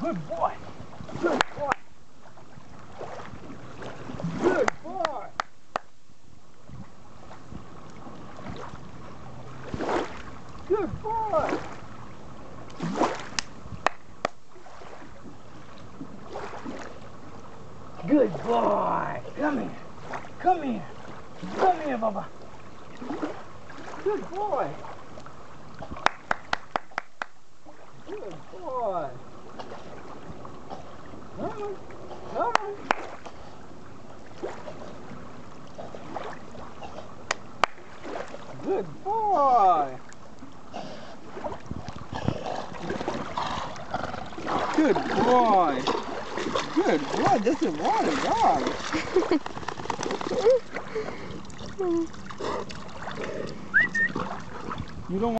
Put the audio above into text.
Good boy. Good boy. Good boy. Good boy. Good boy. Come here. Come here. Come here, Bubba. Good boy. Good boy. Come on. Come on. Good boy. Good boy. Good boy. This is water dog. You don't